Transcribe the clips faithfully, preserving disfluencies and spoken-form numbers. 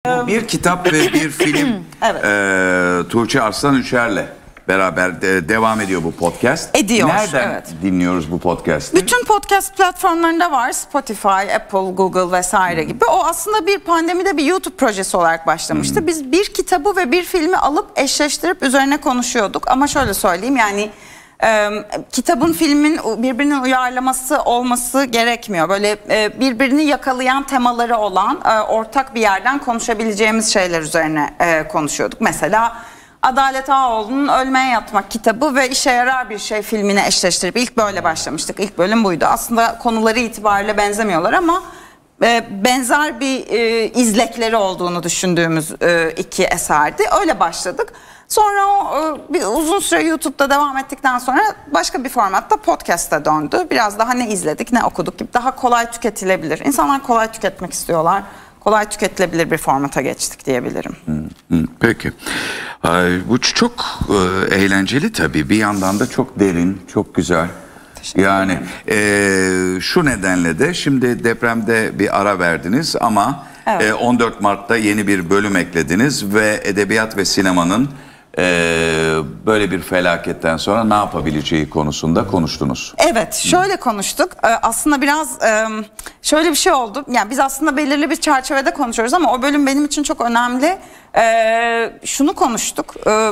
Bir kitap ve bir film. Evet. e, Tuğçe Arslan Üçer'le beraber de, devam ediyor bu podcast. Ediyor. Nereden evet. dinliyoruz bu podcast'i? Bütün podcast platformlarında var. Spotify, Apple, Google vesaire gibi. O aslında bir pandemide bir YouTube projesi olarak başlamıştı. Biz bir kitabı ve bir filmi alıp eşleştirip üzerine konuşuyorduk. Ama şöyle söyleyeyim, yani e, kitabın, filmin birbirinin uyarlaması olması gerekmiyor. Böyle e, birbirini yakalayan temaları olan e, ortak bir yerden konuşabileceğimiz şeyler üzerine e, konuşuyorduk. Mesela Adalet Ağaoğlu'nun Ölmeye Yatmak kitabı ve İşe Yarar Bir Şey filmine eşleştirip ilk böyle başlamıştık. İlk bölüm buydu. Aslında konuları itibariyle benzemiyorlar ama e, benzer bir e, izlekleri olduğunu düşündüğümüz e, iki eserdi. Öyle başladık. Sonra o e, bir uzun süre YouTube'da devam ettikten sonra başka bir formatta podcast'a döndü. Biraz daha ne izledik ne okuduk gibi, daha kolay tüketilebilir. İnsanlar kolay tüketmek istiyorlar. Kolay tüketilebilir bir formata geçtik diyebilirim. Peki. Bu çok e, eğlenceli tabii. Bir yandan da çok derin, çok güzel. Yani e, şu nedenle de şimdi depremde bir ara verdiniz ama evet. e, on dört Mart'ta yeni bir bölüm eklediniz ve edebiyat ve sinemanın e, böyle bir felaketten sonra ne yapabileceği konusunda konuştunuz. Evet, şöyle konuştuk. Ee, aslında biraz e, şöyle bir şey oldu. Yani biz aslında belirli bir çerçevede konuşuyoruz ama o bölüm benim için çok önemli. Ee, şunu konuştuk. Ee,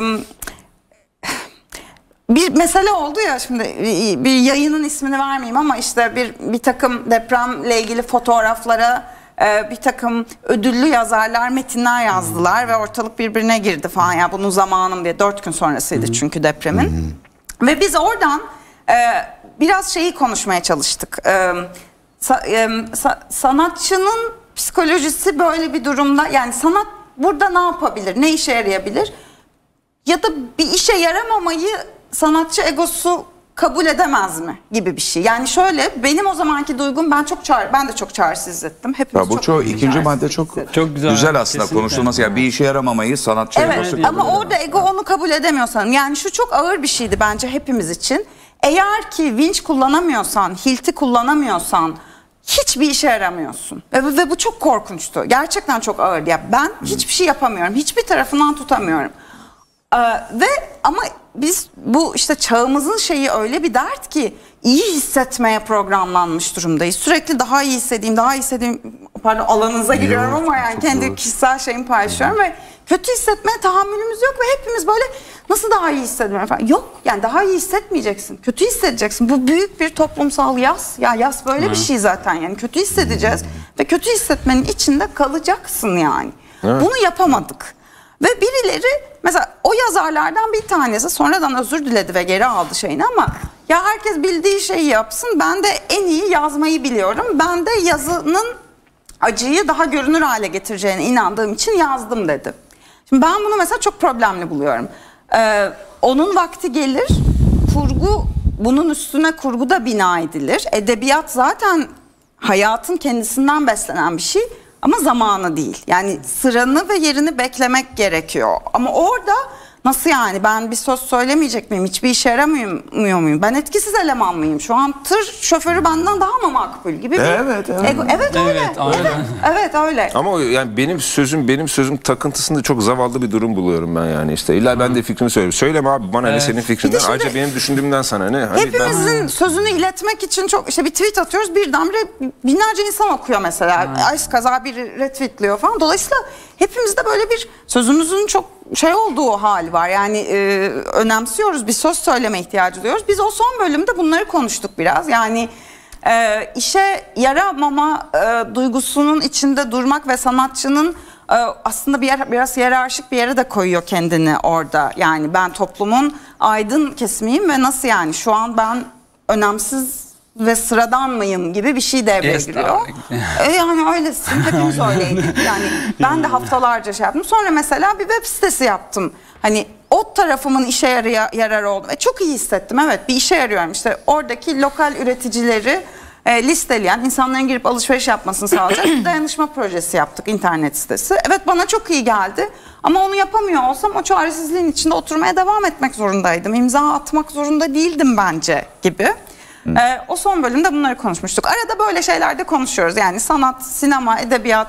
bir mesele oldu ya, şimdi bir yayının ismini vermeyeyim ama işte bir bir takım depremle ilgili fotoğraflara bir takım ödüllü yazarlar metinler yazdılar ve ortalık birbirine girdi falan. Ya bunun zamanım diye, dört gün sonrasıydı çünkü depremin. Ve biz oradan e, biraz şeyi konuşmaya çalıştık. E, sa, e, sa, sanatçının psikolojisi böyle bir durumda, yani sanat burada ne yapabilir, ne işe yarayabilir? Ya da bir işe yaramamayı sanatçı egosu kabul edemez mi gibi bir şey. Yani şöyle, benim o zamanki duygum, ben çok çağır, ben de çok çaresiz hissettim. Hepimiz ya bu çok çok ikinci madde çok çok güzel, güzel aslında kesinlikle konuşulması. Ya yani bir işe yaramamayı sanatçı evet, egosu ama orada ego onu kabul edemiyor sanırım. Yani şu çok ağır bir şeydi bence hepimiz için. Eğer ki vinç kullanamıyorsan, hilti kullanamıyorsan hiçbir işe yaramıyorsun. Ve, ve bu çok korkunçtu. Gerçekten çok ağırdı. Ya ben hiçbir şey yapamıyorum. Hiçbir tarafından tutamıyorum. Ee, ve ama biz bu işte çağımızın şeyi öyle bir dert ki iyi hissetmeye programlanmış durumdayız. Sürekli daha iyi hissedeyim, daha iyi hissedeyim. Pardon, alanınıza giriyorum ama yani kendi kişisel şeyimi paylaşıyorum ve kötü hissetmeye tahammülümüz yok ve hepimiz böyle nasıl daha iyi hissediyorum falan. Yok, yani daha iyi hissetmeyeceksin. Kötü hissedeceksin. Bu büyük bir toplumsal yas. Ya yas böyle Hı. bir şey zaten, yani kötü hissedeceğiz ve kötü hissetmenin içinde kalacaksın yani. Evet. Bunu yapamadık. Ve birileri, mesela o yazarlardan bir tanesi sonradan özür diledi ve geri aldı şeyini ama ya herkes bildiği şeyi yapsın, ben de en iyi yazmayı biliyorum, ben de yazının acıyı daha görünür hale getireceğine inandığım için yazdım dedi. Şimdi ben bunu mesela çok problemli buluyorum. Ee, onun vakti gelir, kurgu, bunun üstüne kurgu da bina edilir. Edebiyat zaten hayatın kendisinden beslenen bir şey. Ama zamanı değil. Yani sıranı ve yerini beklemek gerekiyor. Ama orada nasıl yani, ben bir söz söylemeyecek miyim? Hiçbir işe yaramıyor muyum? Ben etkisiz eleman mıyım? Şu an tır şoförü benden daha mı makbul gibi bir... Evet, evet. Ego, evet öyle. Evet, evet, evet öyle. Ama o, yani benim sözüm benim sözüm takıntısında çok zavallı bir durum buluyorum ben yani işte. İlla ben de fikrimi söylüyorum. Söyleme abi bana evet. ne senin fikrinden. Şimdi, ayrıca benim düşündüğümden sana ne? Hani hepimizin ben... sözünü iletmek için çok işte bir tweet atıyoruz, birdenbire binlerce insan okuyor mesela. Ay kaza biri retweetliyor falan. Dolayısıyla hepimizde böyle bir sözümüzün çok şey olduğu hali var. Yani e, önemsiyoruz, bir söz söyleme ihtiyacı duyuyoruz. Biz o son bölümde bunları konuştuk biraz. Yani e, işe yaramama e, duygusunun içinde durmak ve sanatçının e, aslında bir yer, biraz hiyerarşik bir yere de koyuyor kendini orada. Yani ben toplumun aydın kesimiyim ve nasıl yani şu an ben önemsiz ve sıradan mıyım gibi bir şey devreye yes, giriyor. E yani öylesin. Hepimiz öyleydik. Yani ben de haftalarca şey yaptım. Sonra mesela bir web sitesi yaptım. Hani o tarafımın işe yaraya, yarar oldu. Ve çok iyi hissettim. Evet, bir işe yarıyorum. İşte oradaki lokal üreticileri e, listeleyen, insanların girip alışveriş yapmasını sağlayacak bir dayanışma projesi yaptık, internet sitesi. Evet, bana çok iyi geldi. Ama onu yapamıyor olsam o çaresizliğin içinde oturmaya devam etmek zorundaydım. İmza atmak zorunda değildim bence gibi. Ee, o son bölümde bunları konuşmuştuk. Arada böyle şeylerde konuşuyoruz. Yani sanat, sinema, edebiyat,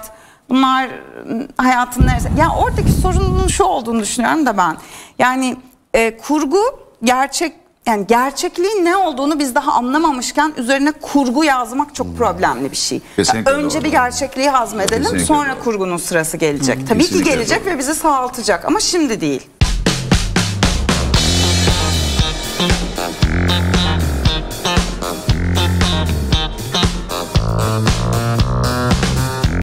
Bunlar hayatın neresi? Ya oradaki sorunun şu olduğunu düşünüyorum da ben. Yani e, kurgu gerçek, yani gerçekliğin ne olduğunu biz daha anlamamışken üzerine kurgu yazmak çok problemli bir şey. Kesinlikle Ya önce doğru. bir gerçekliği hazmedelim, Kesinlikle sonra doğru. kurgunun sırası gelecek. Tabii ki Kesinlikle gelecek doğru. ve bizi sağaltacak ama şimdi değil.